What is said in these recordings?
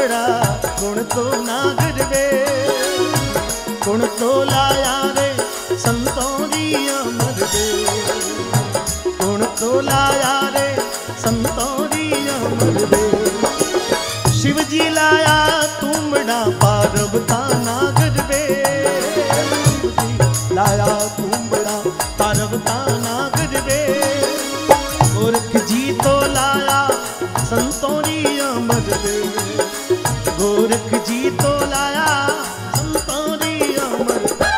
तुमड़ा गुण तो नागर वे, गुण तो लाया रे संतों दी अमर वे, गुण तो लाया रे संतों दी अमर वे। शिव जी लाया तुमड़ा पार्वता नागर वे, लाया तुमड़ा पार्वता नागर वे। गोरख जी तो लाया संतों दी अमर वे, गोरख जी तो लाया संतों दी अमर।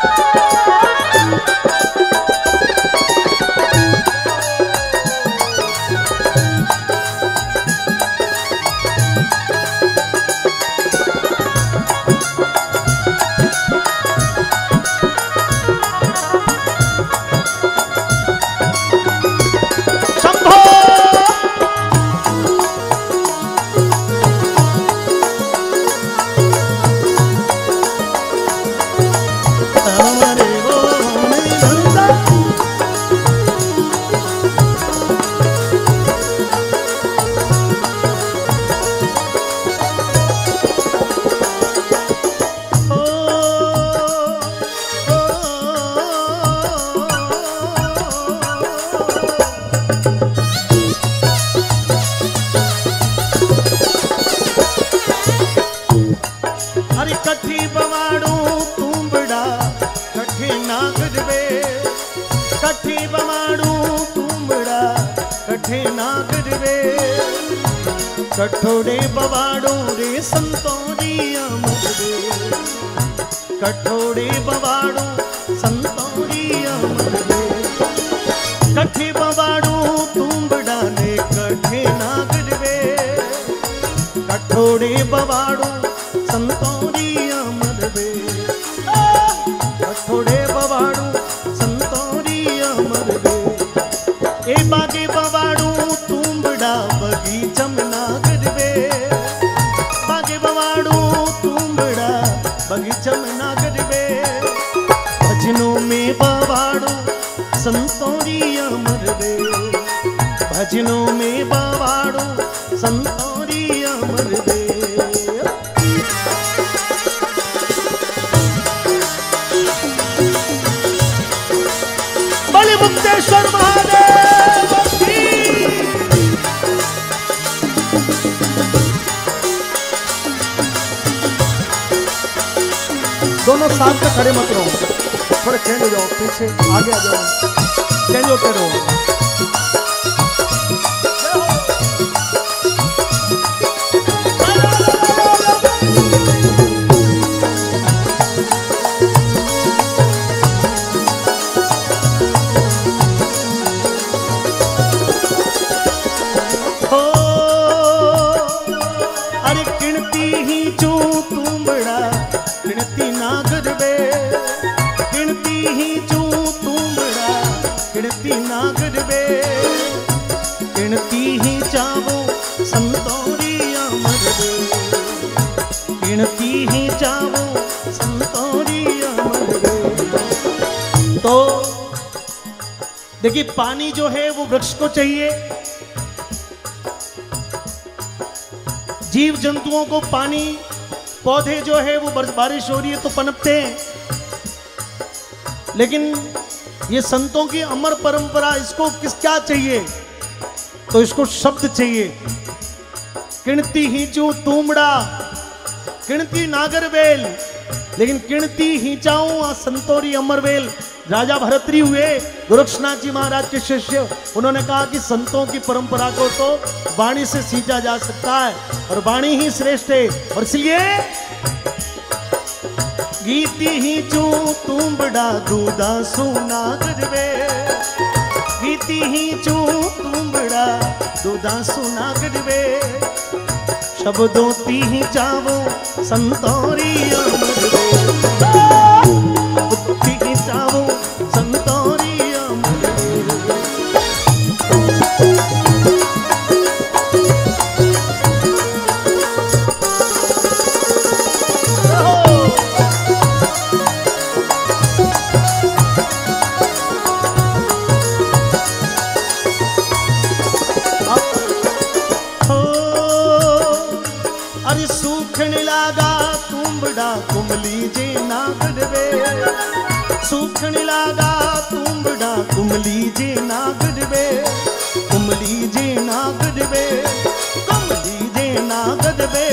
कठोरे बवाड़ो रे संतों दी अमर वे, कठोरे बवाड़ो संतों दी अमर वे। कठे बवाड़ो तुमड़ा ने कठे नागर वे, कठोरे बवाड़ो संतों दी अमर वे, कठोरे बवाड़ो संतों दी अमर वे। ए बागे बवाड़ो तुमड़ा बगीचम नागर वे, बागे बवाड़ो तुमड़ा बगीचम नागर वे। भजनों में बवाड़ो संतों दी अमर वे, भजनों में बवाड़ो संतों दी अमर वे। बलि मुक्तेश्वर महादेव की। दोनों साथ में खड़े मत रहो, थोड़े चेंज हो जाओ, पीछे आगे आ जाओ, चेंज होते रहो। तो देखिए, पानी जो है वो वृक्ष को चाहिए, जीव जंतुओं को पानी, पौधे जो है वो बारिश हो रही है तो पनपते हैं। लेकिन ये संतों की अमर परंपरा, इसको क्या चाहिए? तो इसको शब्द चाहिए। किणती हिंचू तुमड़ा, किणती नागरवेल, लेकिन किणती हिंचाऊं संतोरी अमरवेल। राजा भरतरी हुए गोरक्षनाथ जी महाराज के शिष्य, उन्होंने कहा कि संतों की परंपरा को तो वाणी से सींचा जा सकता है और वाणी ही श्रेष्ठ है। और इसलिए गीती हिंचू तुमड़ा दूधा सुनागरवे, गीती हिंचू तुमड़ा दूधा सुनागरवे। शब्दों ती ही चावो संतोरी अमरवे, ती ही चावो संतोरी अमरवे। अरे सूखण लागा तुंबड़ा कुमली जे ना गड़वे, सूखण लागा तुंबड़ा कुमली जे ना गड़वे, कुमली जे ना गड़वे, कुमली जे ना गड़वे।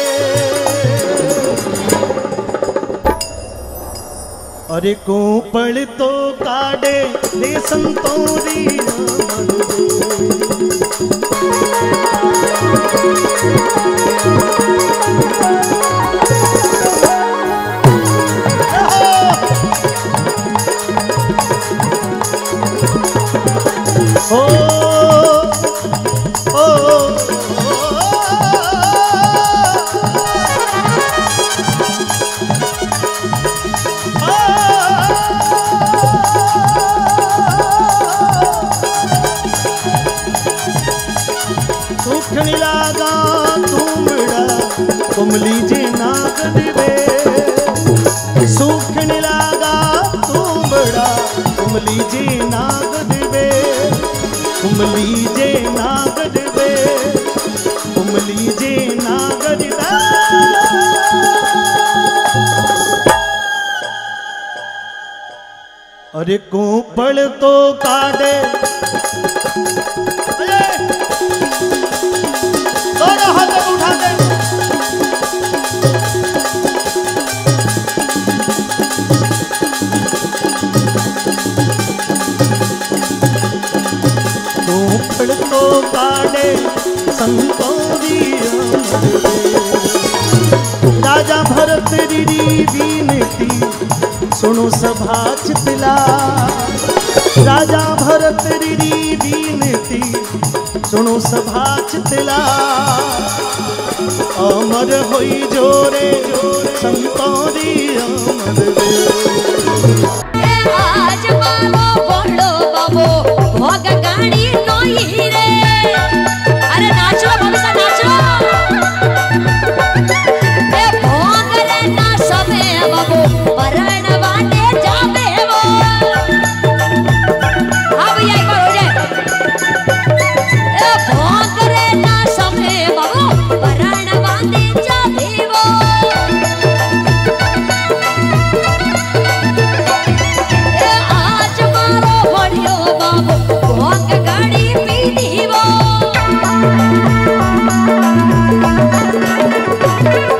अरे कोपड़ तो काड़े दे संतोरी सूखण लागा तुंबड़ा कुमली जे ना गड़वे, सूखण लागा तुंबड़ा कुमली जे ना गड़वे, कुमली जे ना गड़वे, कुमली जे ना गड़वे। अरे कोपड़ तो काटे दोनों हाथ उठा दे। कोपड़ तो काटे संतोरी राजा भरत री बीनती सुनो सभा चितला, राजा भरत री बीनती सुनो सभा चितला, अमर होई जोरे जोरे संतोरी अमर आज मारो बोलो बाबो भोग गाड़ी नोई रे। अरे नाचो भविष्य नाचो, ए भोग रे ना सबे बाबो वरण वाटे जाबे वो। हाँ भैया एक बार हो जाए। ए भोग रे ना सबे बाबो वरण वाटे जाबे वो। ए आज मारो भोलियो बाबो भोग गाड़ी पी दी वो।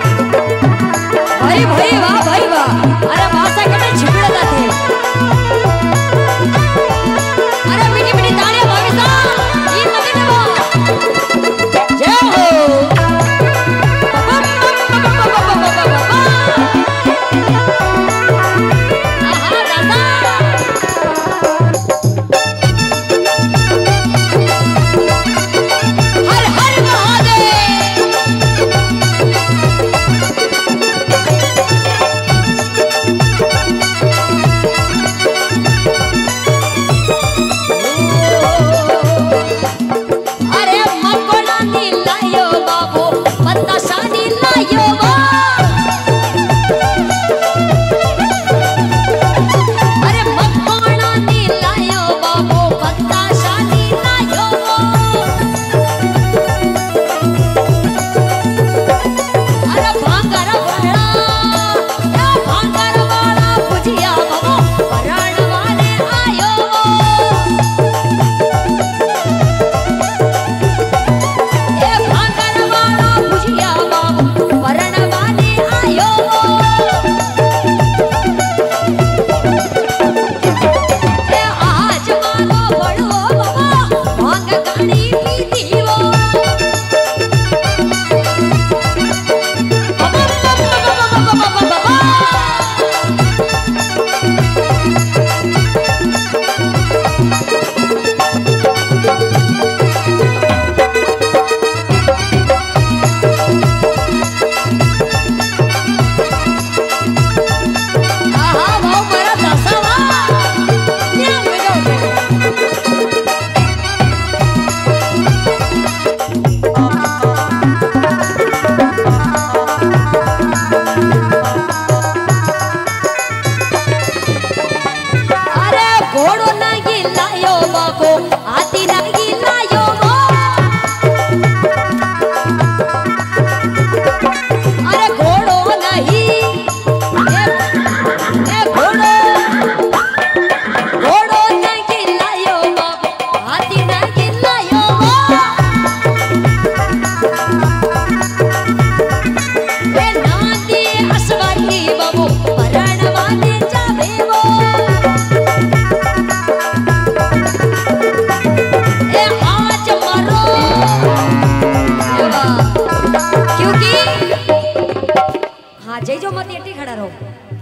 जय जो मत एटी खड़ा रहो।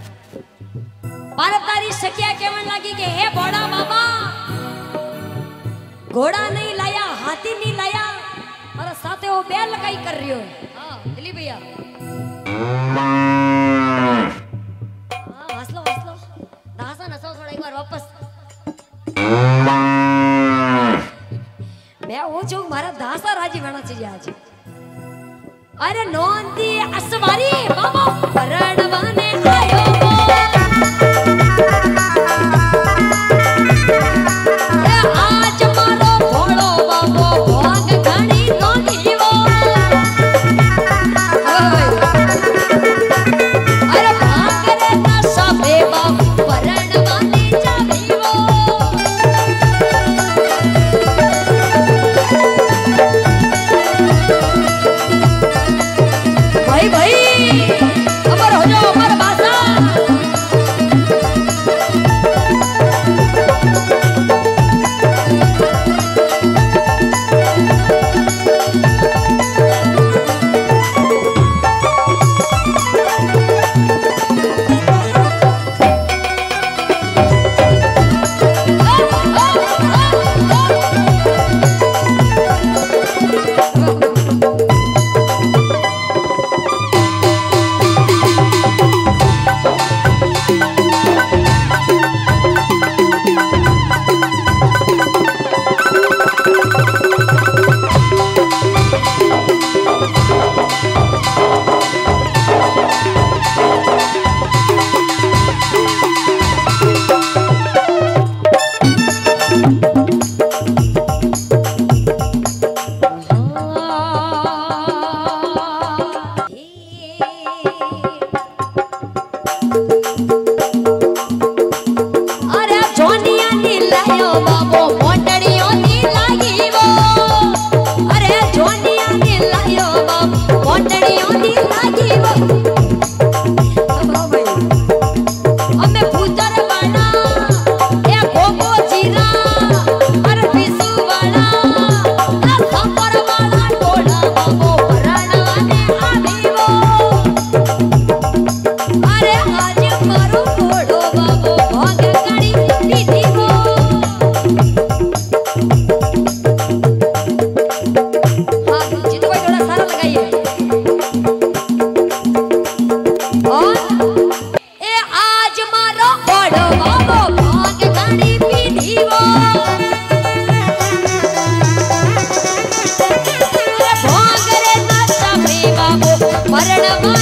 पारत तारी सखिया केवन लागी के हे बड़ा बाबा घोड़ा नहीं लाया, हाथी नहीं लाया और साथे वो बैल लगाई कर रही हो। हां दिली भैया हंसलो हंसलो दासा नसो थोड़ा एक बार वापस। मैं वो जो मारा दासा राजी बना चाहिए आज। अरे नोंदी असवारी बाबा परणवाने आयो वो ए आज मारो भोळो बाबो भाग घणी नोंदी वो। अरे भाग रे ना सबे बाबू परणवाने जावी वो। भाई भाई अमर हो जाओ अमर भाषा। मरण